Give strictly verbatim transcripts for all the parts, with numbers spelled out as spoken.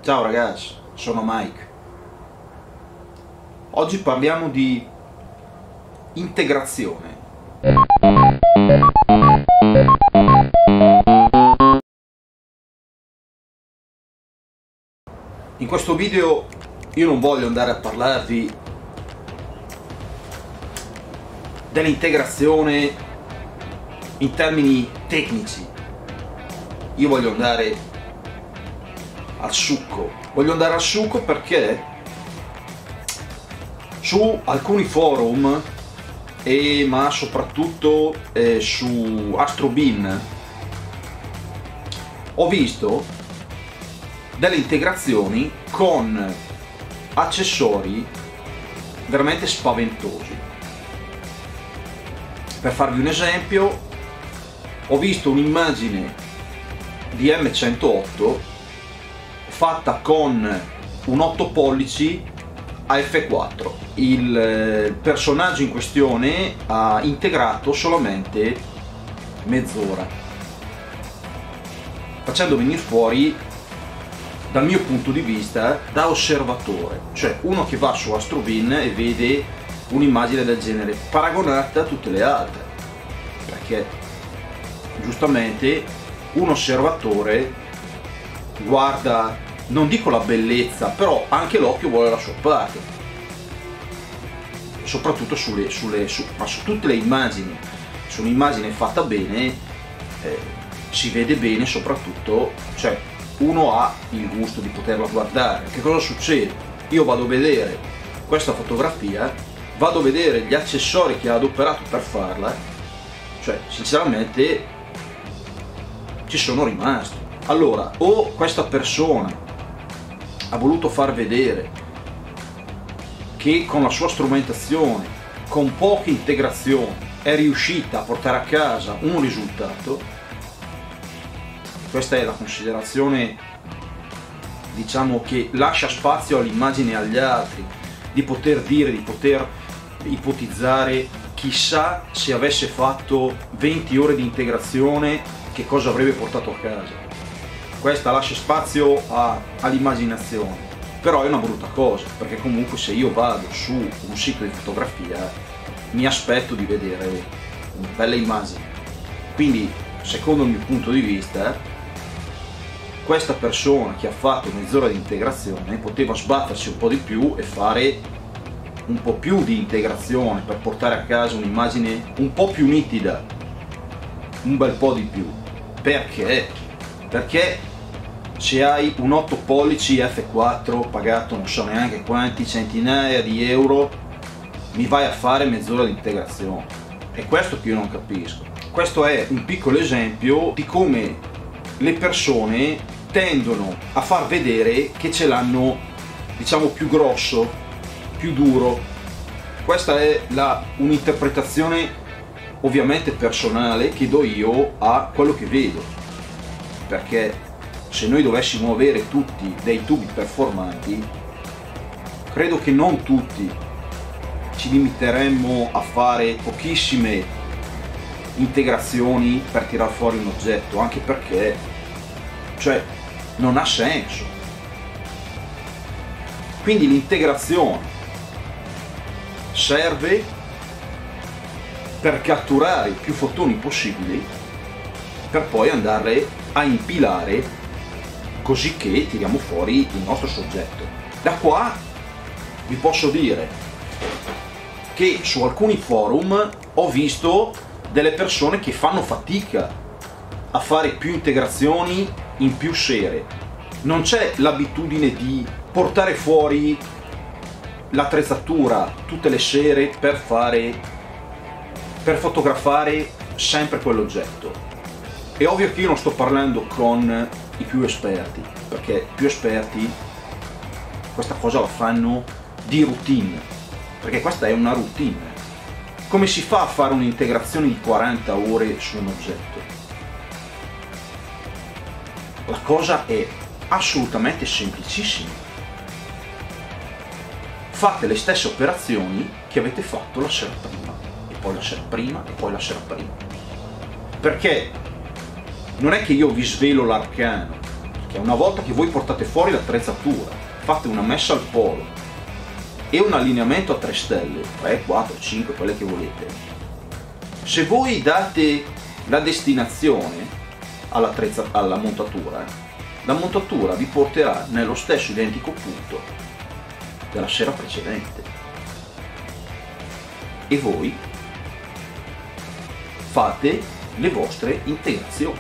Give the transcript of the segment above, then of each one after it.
Ciao ragazzi, sono Mike. Oggi parliamo di integrazione. In questo video io non voglio andare a parlarvi dell'integrazione in termini tecnici. Io voglio andare al succo. Voglio andare al succo perché su alcuni forum, e ma soprattutto eh, su Astrobin, ho visto delle integrazioni con accessori veramente spaventosi. Per farvi un esempio, ho visto un'immagine di M centootto fatta con un otto pollici a F quattro. Il personaggio in questione ha integrato solamente mezz'ora, facendo venire fuori, dal mio punto di vista, da osservatore, cioè uno che va su Astrobin e vede un'immagine del genere paragonata a tutte le altre, perché giustamente un osservatore guarda, non dico la bellezza, però anche l'occhio vuole la sua parte, soprattutto sulle, sulle, su, ma su tutte le immagini. Su un'immagine fatta bene eh, si vede bene, soprattutto, cioè uno ha il gusto di poterla guardare. Che cosa succede? Io vado a vedere questa fotografia, vado a vedere gli accessori che ha adoperato per farla, cioè sinceramente ci sono rimasto. Allora, o questa persona ha voluto far vedere che con la sua strumentazione, con poche integrazioni, è riuscita a portare a casa un risultato. Questa è la considerazione, diciamo, che lascia spazio all'immagine e agli altri, di poter dire, di poter ipotizzare, chissà se avesse fatto venti ore di integrazione che cosa avrebbe portato a casa. Questa lascia spazio all'immaginazione, però è una brutta cosa, perché comunque se io vado su un sito di fotografia mi aspetto di vedere una bella immagine. Quindi, secondo il mio punto di vista, questa persona che ha fatto mezz'ora di integrazione poteva sbattersi un po' di più e fare un po' più di integrazione per portare a casa un'immagine un po' più nitida, un bel po' di più. Perché? Perché se hai un otto pollici F quattro pagato non so neanche quanti centinaia di euro, mi vai a fare mezz'ora di integrazione. È questo che io non capisco. Questo è un piccolo esempio di come le persone tendono a far vedere che ce l'hanno, diciamo, più grosso, più duro. Questa è un'interpretazione ovviamente personale che do io a quello che vedo, perché se noi dovessimo avere tutti dei tubi performanti, credo che non tutti ci limiteremmo a fare pochissime integrazioni per tirar fuori un oggetto, anche perché, cioè, non ha senso. Quindi l'integrazione serve per catturare più fotoni possibili, per poi andarle a impilare così che tiriamo fuori il nostro soggetto. Da qua vi posso dire che su alcuni forum ho visto delle persone che fanno fatica a fare più integrazioni in più sere. Non c'è l'abitudine di portare fuori l'attrezzatura tutte le sere per fare, per fotografare sempre quell'oggetto. È ovvio che io non sto parlando con i più esperti, perché i più esperti questa cosa la fanno di routine, perché questa è una routine. Come si fa a fare un'integrazione di quaranta ore su un oggetto? La cosa è assolutamente semplicissima. Fate le stesse operazioni che avete fatto la sera prima, e poi la sera prima, e poi la sera prima. Perché non è che io vi svelo l'arcano, che una volta che voi portate fuori l'attrezzatura, fate una messa al polo e un allineamento a tre stelle, tre, quattro, cinque, quelle che volete, se voi date la destinazione all'attrezza- alla montatura, la montatura vi porterà nello stesso identico punto della sera precedente e voi fate le vostre integrazioni.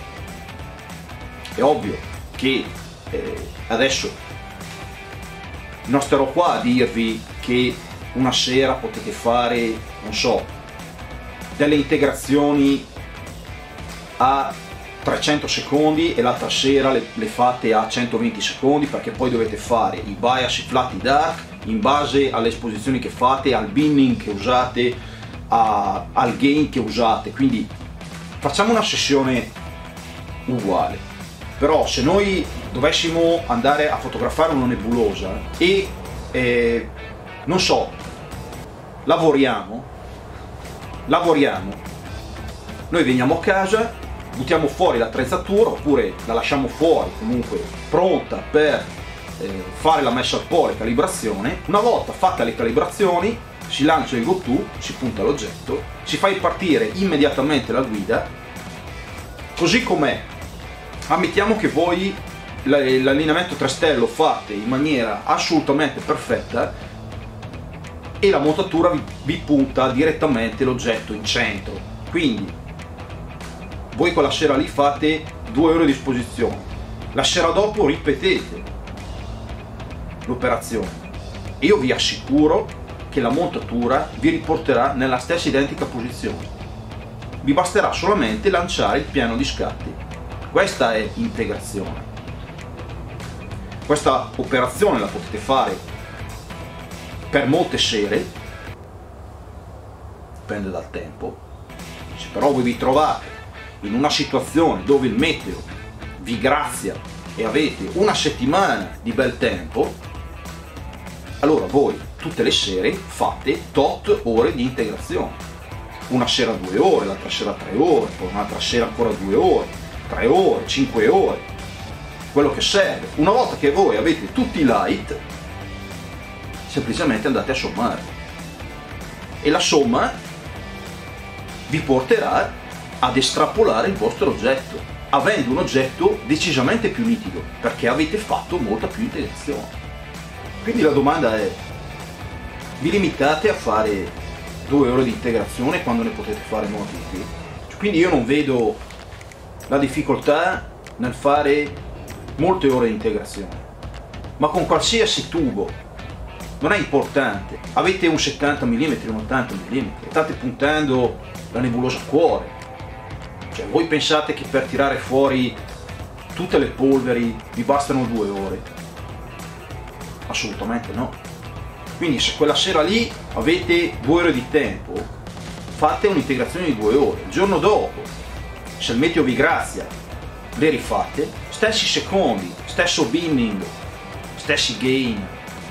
È ovvio che eh, adesso non starò qua a dirvi che una sera potete fare, non so, delle integrazioni a trecento secondi e l'altra sera le, le fate a centoventi secondi, perché poi dovete fare i bias, i flat, i dark in base alle esposizioni che fate, al binning che usate, a, al gain che usate. Quindi facciamo una sessione uguale, però se noi dovessimo andare a fotografare una nebulosa e eh, non so, lavoriamo lavoriamo noi veniamo a casa, buttiamo fuori l'attrezzatura oppure la lasciamo fuori comunque pronta per eh, fare la messa al polo e calibrazione. Una volta fatte le calibrazioni si lancia il GoTo, si punta l'oggetto, si fa partire immediatamente la guida così com'è. Ammettiamo che voi l'allineamento tre stelle lo fate in maniera assolutamente perfetta e la montatura vi, vi punta direttamente l'oggetto in centro, quindi voi quella sera lì fate due ore di esposizione, la sera dopo ripetete l'operazione e io vi assicuro che la montatura vi riporterà nella stessa identica posizione, vi basterà solamente lanciare il piano di scatti. Questa è integrazione. Questa operazione la potete fare per molte sere, dipende dal tempo. Se però voi vi trovate in una situazione dove il meteo vi grazia e avete una settimana di bel tempo, allora voi tutte le sere fate tot ore di integrazione. Una sera due ore, l'altra sera tre ore, poi un'altra sera ancora due ore, tre ore, cinque ore, quello che serve. Una volta che voi avete tutti i light, semplicemente andate a sommare e la somma vi porterà ad estrapolare il vostro oggetto, avendo un oggetto decisamente più nitido perché avete fatto molta più integrazione. Quindi la domanda è: vi limitate a fare due ore di integrazione quando ne potete fare molti di più? Quindi io non vedo la difficoltà nel fare molte ore di integrazione, ma con qualsiasi tubo, non è importante, avete un settanta millimetri, un ottanta millimetri, state puntando la nebulosa a cuore, cioè voi pensate che per tirare fuori tutte le polveri vi bastano due ore? Assolutamente no. Quindi se quella sera lì avete due ore di tempo, fate un'integrazione di due ore, il giorno dopo, se il meteo vi grazia, le rifate, stessi secondi, stesso binning, stessi gain.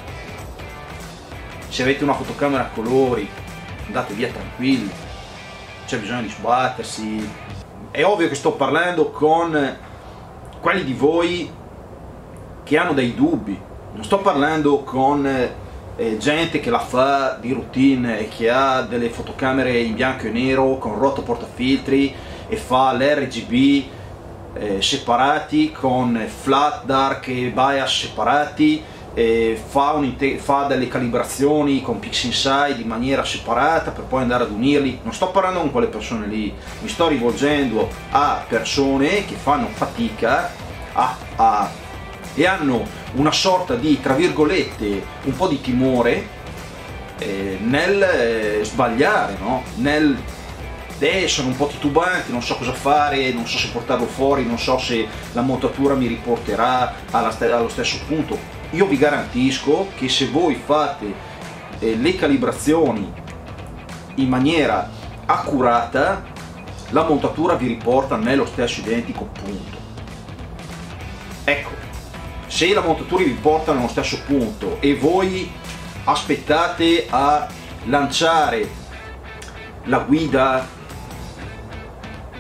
Se avete una fotocamera a colori, andate via tranquilli, c'è bisogno di sbattersi. È ovvio che sto parlando con quelli di voi che hanno dei dubbi, non sto parlando con eh, gente che la fa di routine e che ha delle fotocamere in bianco e nero con rotto portafiltri e fa l'R G B eh, separati con flat, dark e bias separati, e fa, fa delle calibrazioni con PixInsight in maniera separata per poi andare ad unirli. Non sto parlando con quelle persone lì, mi sto rivolgendo a persone che fanno fatica a, a, e hanno una sorta di, tra virgolette, un po' di timore eh, nel eh, sbagliare, no? Nel eh, sono un po' titubanti, non so cosa fare, non so se portarlo fuori, non so se la montatura mi riporterà alla st- allo stesso punto. Io vi garantisco che se voi fate eh, le calibrazioni in maniera accurata, la montatura vi riporta nello stesso identico punto. Ecco, se la montatura vi porta nello stesso punto e voi aspettate a lanciare la guida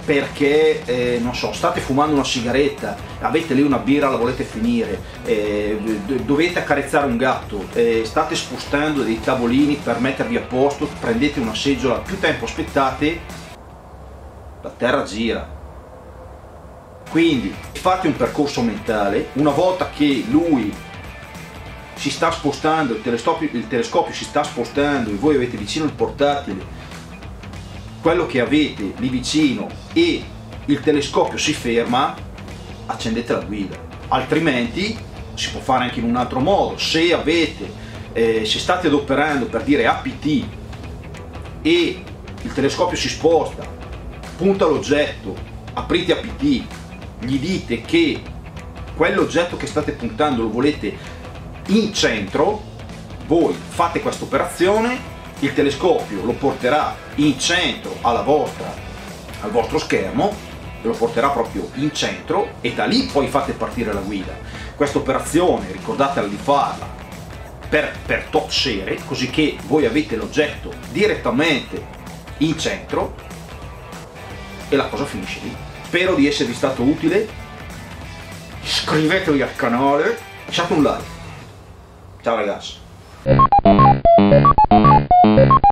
perché eh, non so, state fumando una sigaretta, avete lì una birra, la volete finire, eh, dovete accarezzare un gatto, eh, state spostando dei tavolini per mettervi a posto, prendete una seggiola, più tempo aspettate, la terra gira. Quindi fate un percorso mentale, una volta che lui si sta spostando, il telescopio, il telescopio si sta spostando e voi avete vicino il portatile, quello che avete lì vicino, e il telescopio si ferma, accendete la guida. Altrimenti si può fare anche in un altro modo. Se avete eh, se state adoperando per dire A P T e il telescopio si sposta, punta l'oggetto, aprite A P T, gli dite che quell'oggetto che state puntando lo volete in centro, voi fate questa operazione, il telescopio lo porterà in centro alla vostra, al vostro schermo, lo porterà proprio in centro e da lì poi fate partire la guida. Questa operazione ricordatela di farla per, per tot serie, così che voi avete l'oggetto direttamente in centro e la cosa finisce lì. Spero di esservi stato utile, iscrivetevi al canale, lasciate un like. Ciao ragazzi.